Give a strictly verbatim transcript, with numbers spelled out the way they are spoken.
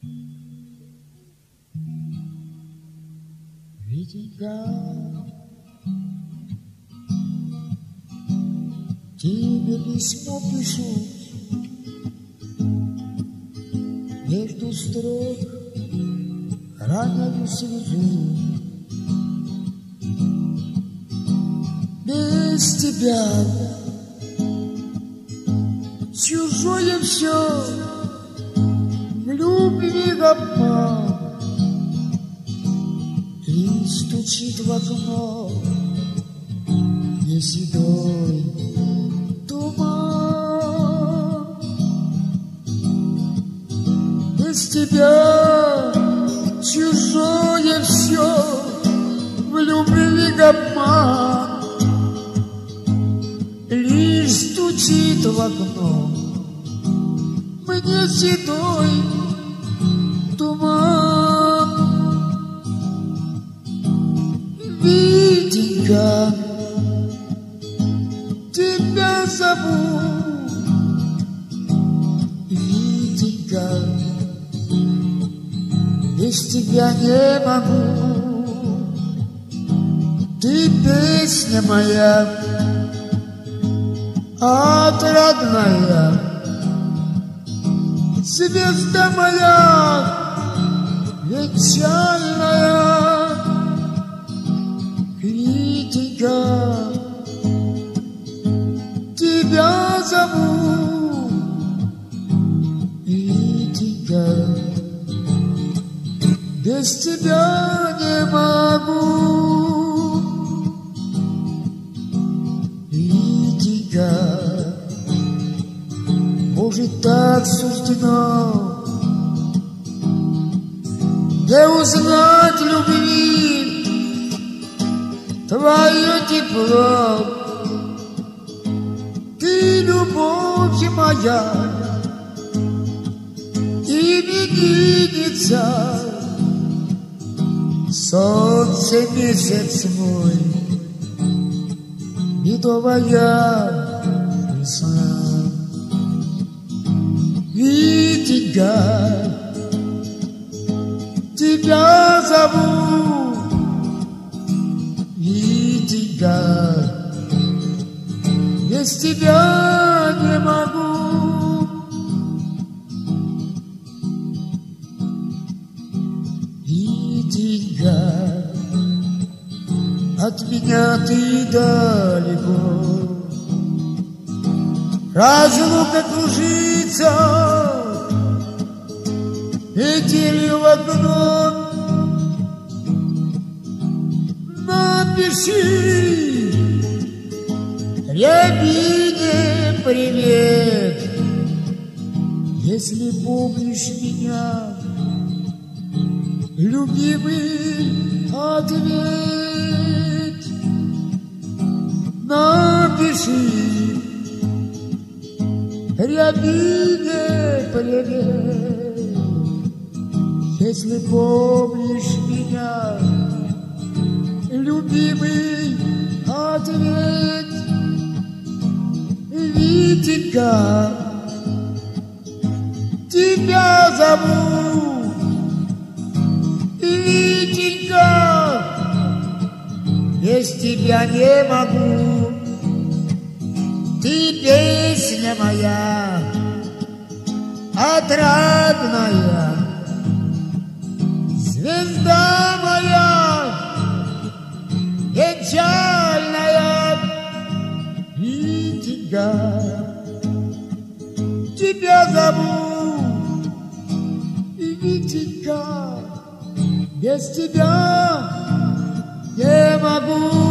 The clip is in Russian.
Витенька, тебе письмо пишу, между строк раннюю слезу. Без тебя чужое все, в любви обман, и стучит в окно не седой туман. Без тебя чужое все, в любви обман, лишь стучит в окно мне седой туман. Витенька, тебя зову, Витенька, без тебя не могу. Ты песня моя отрадная, звезда моя вечерняя. Витенька, тебя зову, Витенька, без тебя не могу. Витенька, может, так суждено не узнать любви твое тепло. Ты любовь моя, именинница, солнце, месяц мой, медовая весна. Витенька, тебя зову, Витенька, без тебя не могу. Витенька, от меня ты далеко, разлука кружится метелью в окно. Напиши Рябине привет, если помнишь меня, любимый, ответь. Напиши Рябине привет, если помнишь меня, любимый, ответь. Витенька, тебя зову, Витенька, без тебя не могу. Ты песня моя отрадная, звезда моя печальная. Витенька, тебя зову, Витенька, без тебя не могу.